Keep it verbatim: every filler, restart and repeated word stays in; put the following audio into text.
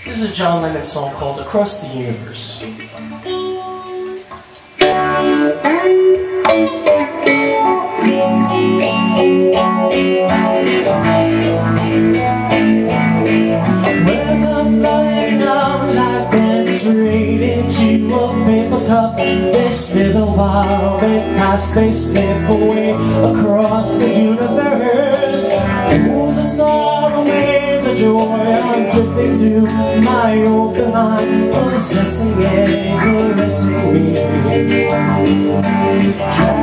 This is a John Lennon song called Across the Universe. Words are flying out like ants raining to a paper cup. They slither while they pass, they slip away across the universe. Pools of sorrow, waves of joy, I'm drifting through my open mind, possessing and caressing me.